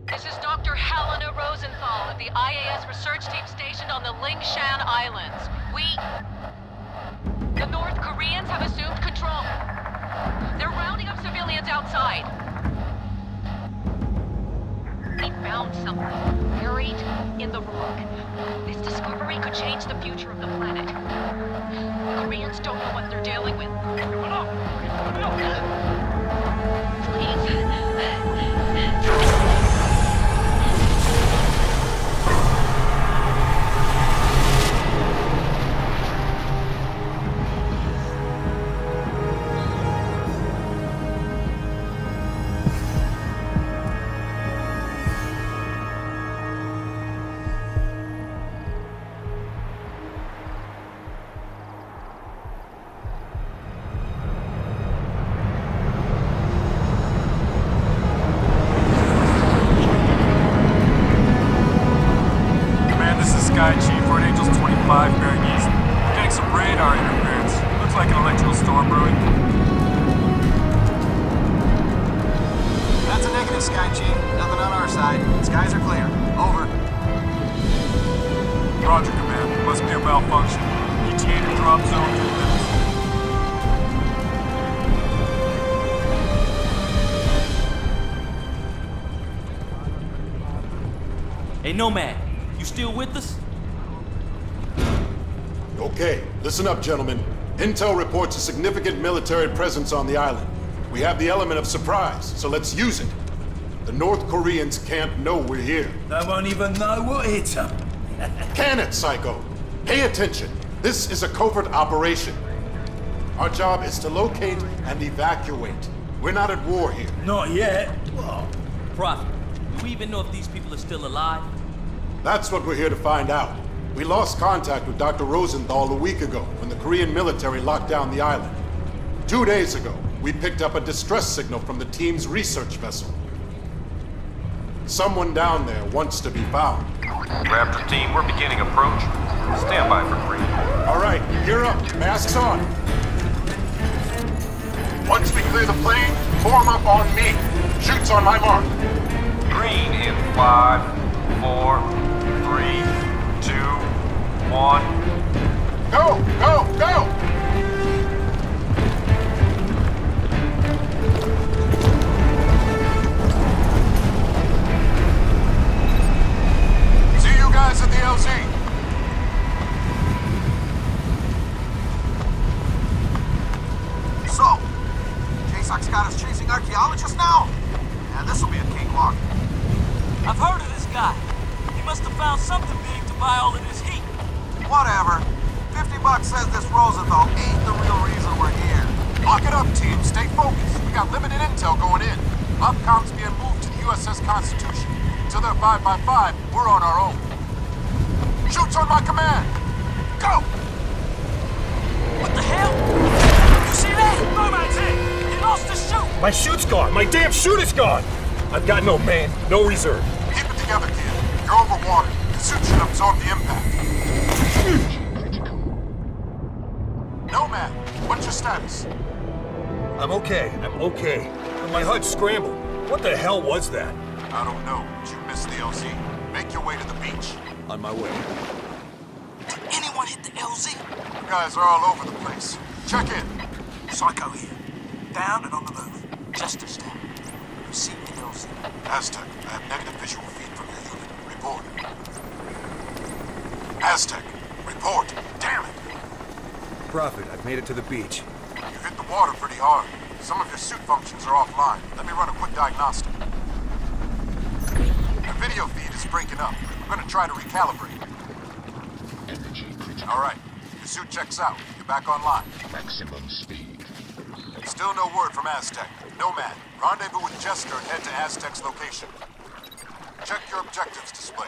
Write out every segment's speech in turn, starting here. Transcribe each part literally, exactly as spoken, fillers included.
This is Doctor Helena Rosenthal of the I A S research team stationed on the Lingshan Islands. We... The North Koreans have assumed control. They're rounding up civilians outside. We found something buried in the rock. This discovery could change the future of the planet. The Koreans don't know what they're dealing with. Please. Hey, Nomad, you still with us? Okay, listen up, gentlemen. Intel reports a significant military presence on the island. We have the element of surprise, so let's use it. The North Koreans can't know we're here. They won't even know what hit them. Can it, Psycho? Pay attention. This is a covert operation. Our job is to locate and evacuate. We're not at war here. Not yet. What? Prophet, do we even know if these people are still alive? That's what we're here to find out. We lost contact with Doctor Rosenthal a week ago when the Korean military locked down the island. Two days ago, we picked up a distress signal from the team's research vessel. Someone down there wants to be found. Raptor team, we're beginning approach. Stand by for green. All right, gear up. Masks on. Once we clear the plane, form up on me. Shoots on my mark. Green in five, four, three, two, one. Go, go, go! See you guys at the L Z. So, J-Sox got us chasing archeologists now? Yeah, this'll be a cakewalk. I've heard of this guy. He must have found something big to buy all of this heat. Whatever. Fifty bucks says this Rosenthal ain't the real reason we're here. Lock it up, team. Stay focused. We got limited intel going in. Upcom's being moved to the U S S Constitution. Until they're five by five, we're on our own. Shoots on my command. Go! What the hell? You see that? Nomad's hit. He lost his chute. My chute's gone. My damn chute is gone. I've got no man, no reserve. Keep it together, kid. You're over water. The suit should absorb the impact. Nomad, what's your status? I'm okay. I'm okay. But my H U D scrambled. What the hell was that? I don't know, but you missed the L Z. Make your way to the beach. On my way. Did anyone hit the L Z? You guys are all over the place. Check in. Psycho here. Down and on the move. Just a step. You see the L Z? Aztec, I have negative visual feed from your unit. Report. Aztec, report. Damn it! Prophet, I've made it to the beach. You hit the water pretty hard. Some of your suit functions are offline. Let me run a quick diagnostic. The video feed is breaking up. We're gonna try to recalibrate. All right, your suit checks out. You're back online. Maximum speed. Still no word from Aztec. Nomad, rendezvous with Jester and head to Aztec's location. Check your objectives display.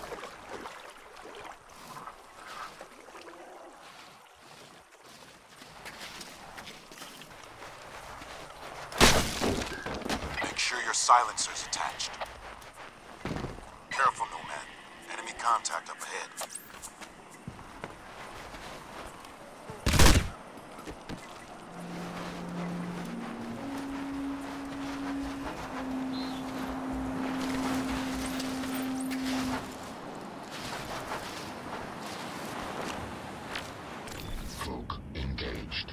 Make sure your silencer's attached. Careful, Nomad. Enemy contact up ahead. Folk engaged.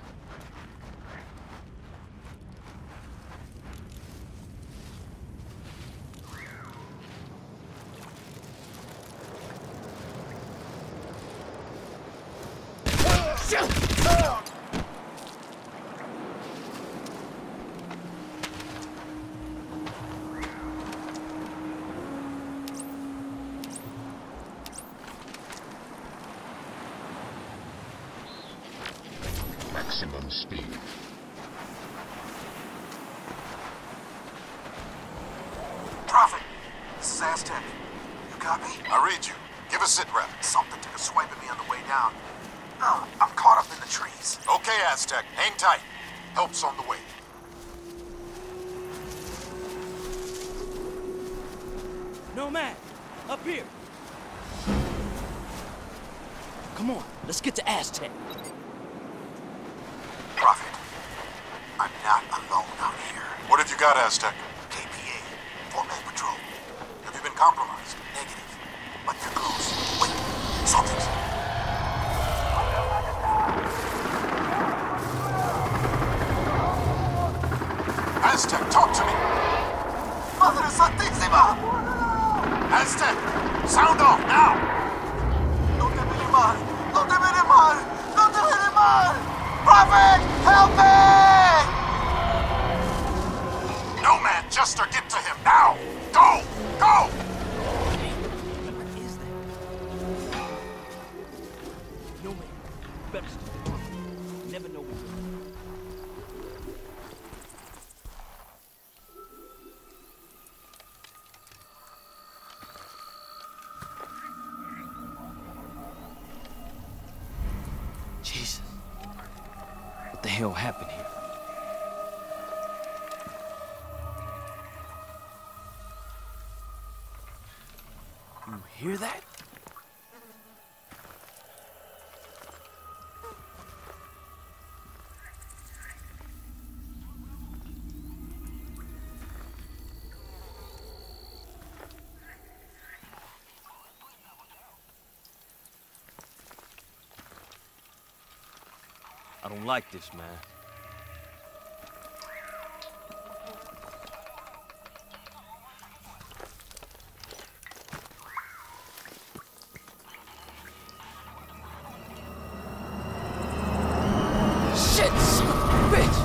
Maximum speed. Prophet, this is Aztec. You copy? I read you. Give a sit rep. Something took a swipe at me on the way down. Oh, I'm caught up in the trees. Okay, Aztec. Hang tight. Help's on the way. Nomad, up here. Come on, let's get to Aztec. Prophet, I'm not alone out here. What have you got, Aztec? K P A, four-man patrol. Have you been compromised? Negative, but they're close. Wait, something's... Aztec, talk to me! Madre Santísima! Aztec, sound off now! No te mire mal! No te mire mal! No te mire mal! Prophet, help me! Nomad, Jester, get to him now! Go! Go! What is that? Nomad, better stay calm. You never know what you're doing. Jesus. What the hell happened here? You hear that? I don't like this, man. Shit, son of a bitch!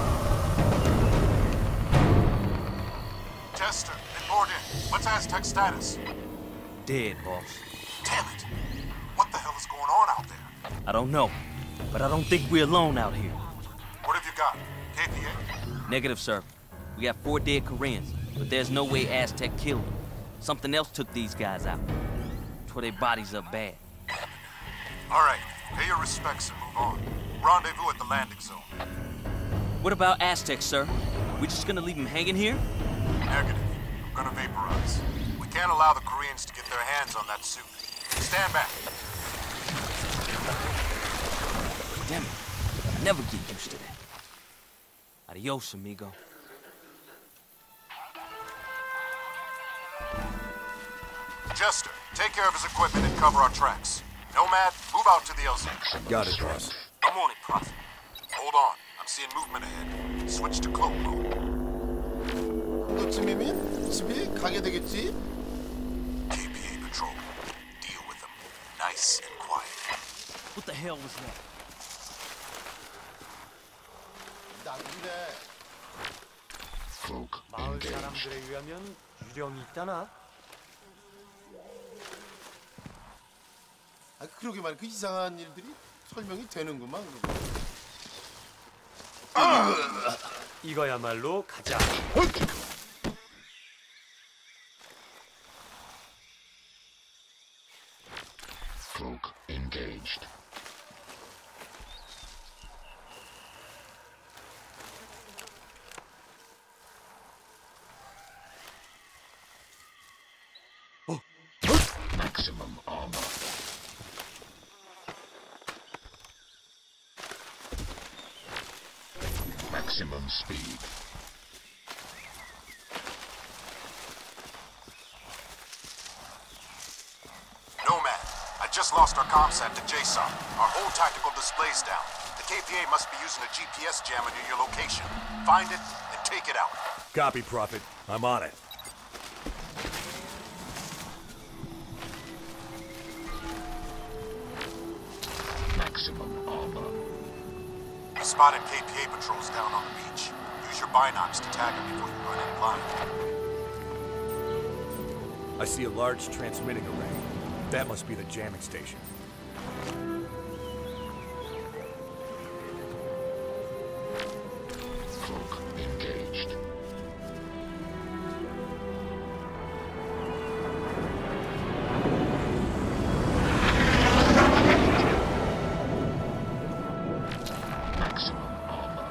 Jester, been bored in. What's Aztec's status? Dead, boss. Damn it! What the hell is going on out there? I don't know, but I don't think we're alone out here. What have you got? K P A? Negative, sir. We got four dead Koreans, but there's no way Aztec killed them. Something else took these guys out. Tore their bodies up bad. All right, pay your respects and move on. Rendezvous at the landing zone. What about Aztec, sir? We just gonna leave him hanging here? Negative. I'm gonna vaporize. We can't allow the Koreans to get their hands on that suit. Stand back. Damn it. I never get used to that. Adios, amigo. Jester, take care of his equipment and cover our tracks. Nomad, move out to the L Z. Got it, boss. I'm on it, Prophet. Hold on. I'm seeing movement ahead. Switch to cloak mode. 그쯤이면 집에 가게 되겠지? K P A patrol. Deal with them. Nice and quiet. What the hell was that? 나중에 Folk 마을 engaged. 사람들에 의하면 유령이 있다나? 아 그러게 말이야 그 이상한 일들이 설명이 되는구만. 이거야말로 가자. Folk engaged. Maximum armor. Maximum speed. Nomad, I just lost our comsat to J SOC. Our whole tactical display's down. The K P A must be using a G P S jammer near your location. Find it and take it out. Copy, Prophet. I'm on it. Maximum armor. We spotted K P A patrols down on the beach. Use your binocs to tag them before you run in blind. I see a large transmitting array. That must be the jamming station. Cloak engaged. Maximum armor.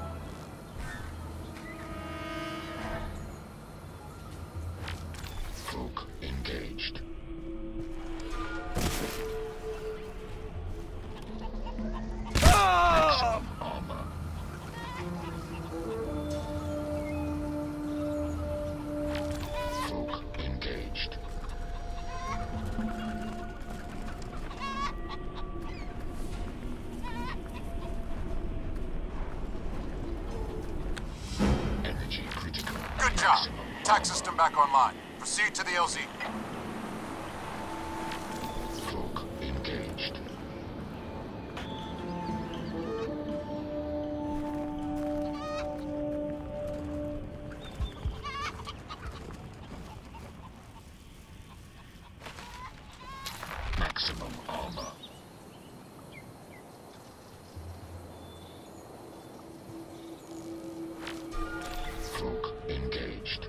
Cloak engaged. Maximum armor. Cloak engaged. Energy critical. Good job. Tac system back online. Proceed to the L Z. Cloak engaged. Maximum armor. Cloak engaged.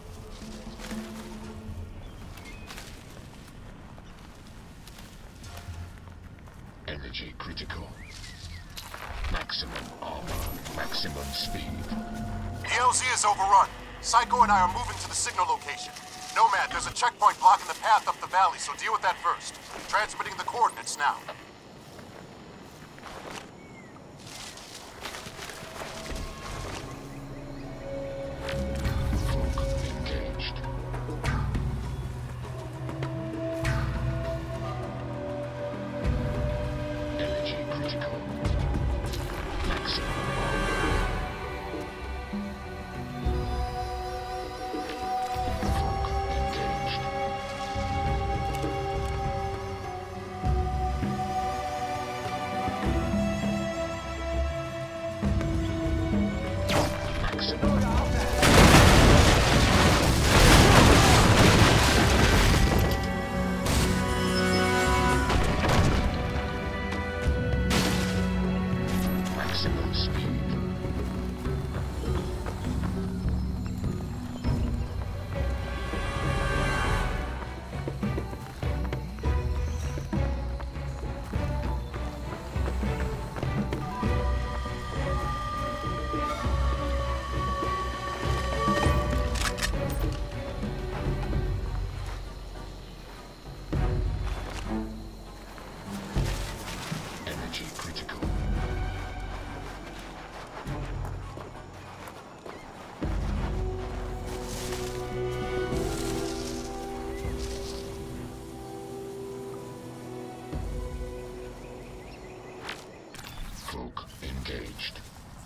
Energy critical. Maximum armor. Maximum speed. The L Z is overrun. Psycho and I are moving to the signal location. Nomad, there's a checkpoint blocking the path up the valley, so deal with that first. Transmitting the coordinates now. Cloak engaged. Energy critical. Maximum armor. Cloak engaged. Maximum armor. Maximum speed. Energy critical. Cloak engaged.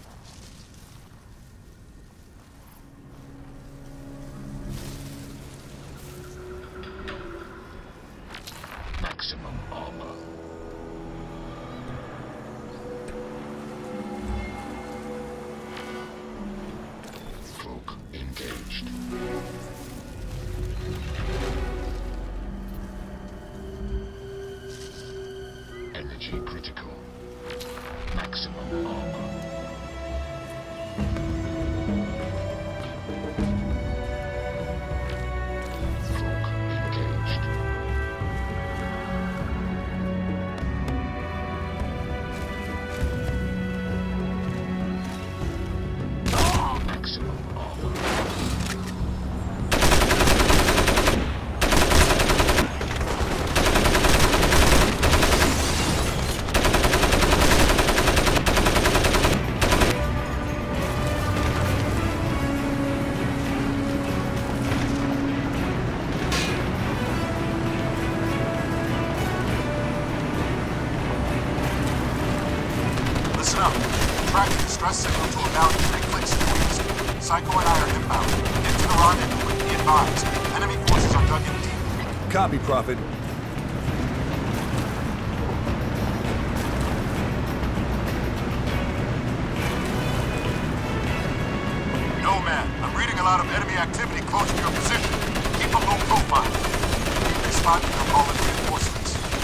Maximum armor. Cloak engaged. Energy critical. Maximum armor. Cloak engaged. Maximum armor. Listen track the distress signal to about three clicks to the east. Psycho and I are inbound. Get to the rendezvous and be advised. Enemy forces are dug in deep. Copy, Prophet. Nomad, I'm reading a lot of enemy activity close to your position. Keep a low profile. If they spot you, they'll call in reinforcements.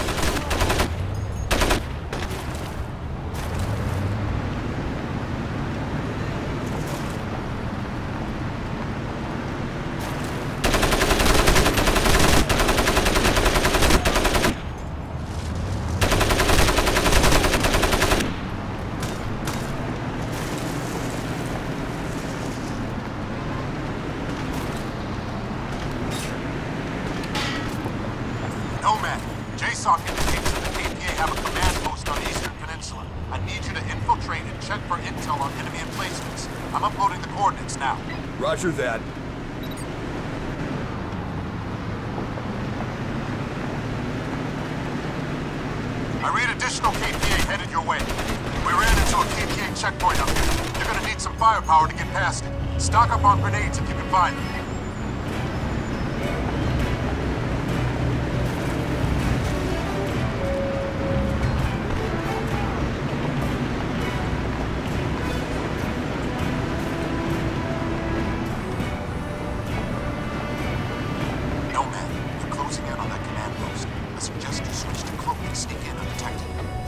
Nomad, J SOC indicates that the K P A have a command post on the Eastern Peninsula. I need you to infiltrate and check for intel on enemy emplacements. I'm uploading the coordinates now. Roger that. I read additional K P A headed your way. We ran into a K P A checkpoint up here. You're gonna need some firepower to get past it. Stock up on grenades if you can find them. Nomad, you're closing in on that command post. I suggest you switch to cloak and sneak in undetected.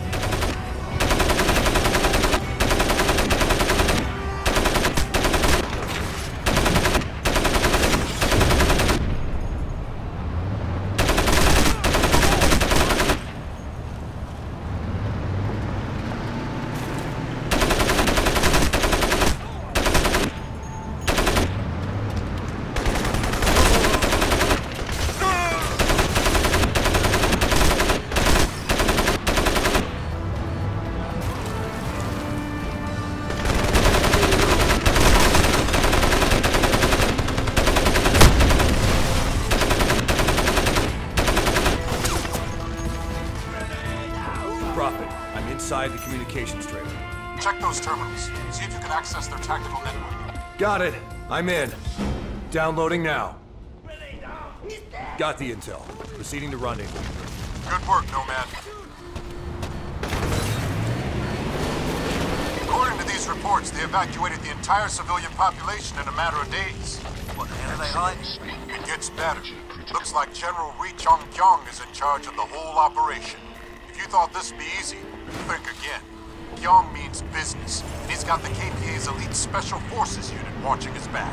Prophet, I'm inside the communications trailer. Check those terminals. See if you can access their tactical network. Got it. I'm in. Downloading now. Got the intel. Proceeding to rendezvous. Good work, Nomad. According to these reports, they evacuated the entire civilian population in a matter of days. What the hell are they hiding? It gets better. Looks like General Ri Chong Kyong is in charge of the whole operation. If you thought this'd be easy, think again. Kyong means business, and he's got the K P A's elite Special Forces unit watching his back.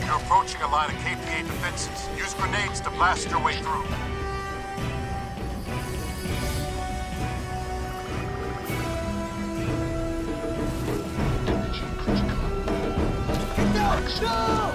You're approaching a line of K P A defenses. Use grenades to blast your way through. Energy critical. Maximum.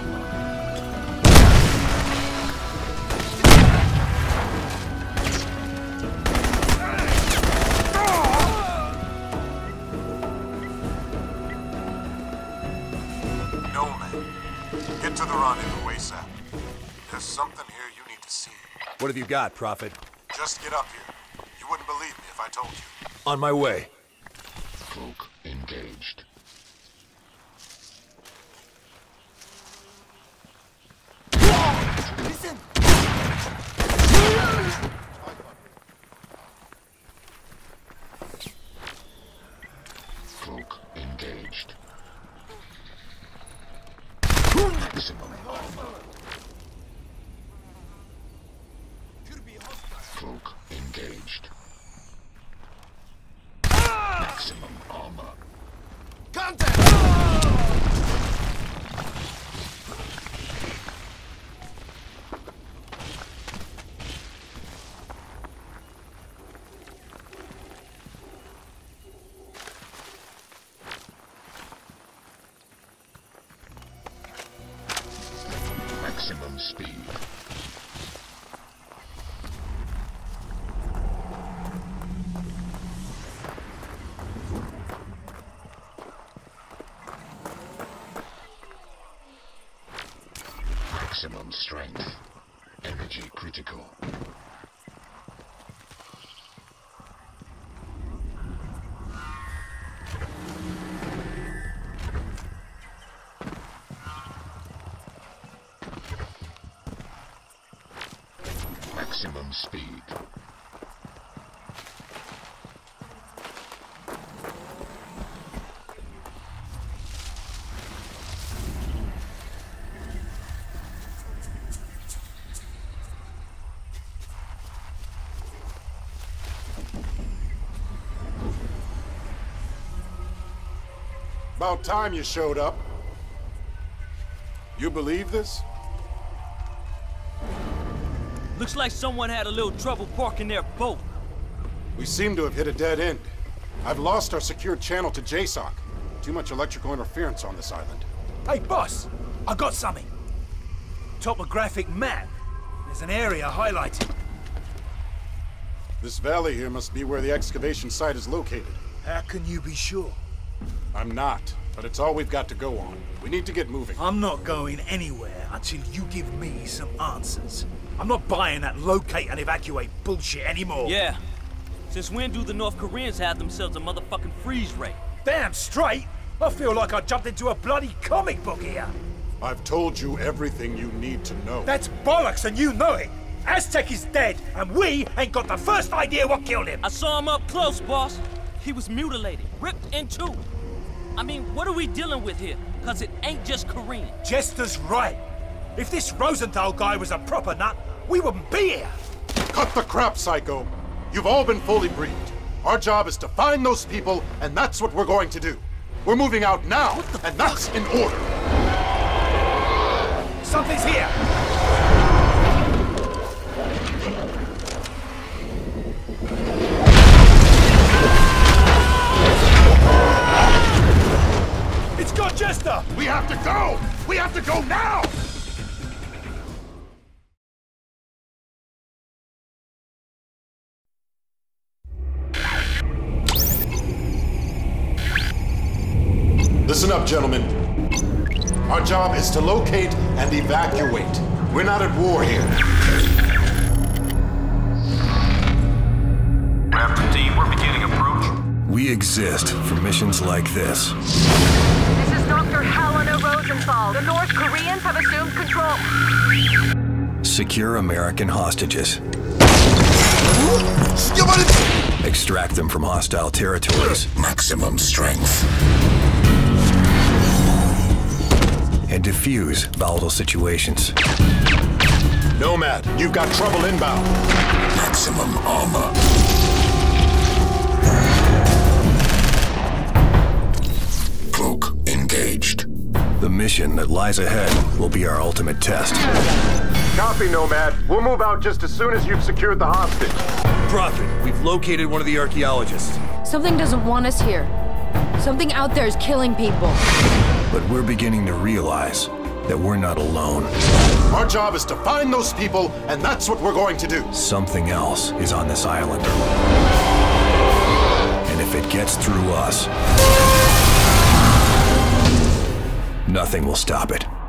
Get to the rendezvous ASAP. There's something here you need to see. What have you got, Prophet? Just get up here. You wouldn't believe me if I told you. On my way. Cloak engaged. Listen! Cloak engaged. Maximum armor. Cloak engaged. Maximum armor. Contact! Maximum speed. Maximum strength. Energy critical. Maximum speed. About time you showed up. You believe this? Looks like someone had a little trouble parking their boat. We seem to have hit a dead end. I've lost our secure channel to J SOC. Too much electrical interference on this island. Hey, boss! I got something. Topographic map. There's an area highlighted. This valley here must be where the excavation site is located. How can you be sure? I'm not, but it's all we've got to go on. We need to get moving. I'm not going anywhere until you give me some answers. I'm not buying that locate and evacuate bullshit anymore. Yeah. Since when do the North Koreans have themselves a motherfucking freeze ray? Damn straight! I feel like I jumped into a bloody comic book here. I've told you everything you need to know. That's bollocks and you know it! Aztec is dead, and we ain't got the first idea what killed him! I saw him up close, boss. He was mutilated, ripped in two. I mean, what are we dealing with here? Cause it ain't just Korean. Jester's right. If this Rosenthal guy was a proper nut, we wouldn't be here. Cut the crap, Psycho. You've all been fully briefed. Our job is to find those people, and that's what we're going to do. We're moving out now, and that's in order. Something's here. It's got Jester! We have to go! We have to go now! Listen up, gentlemen. Our job is to locate and evacuate. We're not at war here. Raptor team, we're beginning approach. We exist for missions like this. This is Doctor Helena Rosenthal. The North Koreans have assumed control. Secure American hostages. Extract them from hostile territories. Maximum strength. And defuse volatile situations. Nomad, you've got trouble inbound. Maximum armor. Cloak engaged. The mission that lies ahead will be our ultimate test. Copy, Nomad. We'll move out just as soon as you've secured the hostage. Prophet, we've located one of the archaeologists. Something doesn't want us here. Something out there is killing people. But we're beginning to realize that we're not alone. Our job is to find those people, and that's what we're going to do. Something else is on this island. And if it gets through us, nothing will stop it.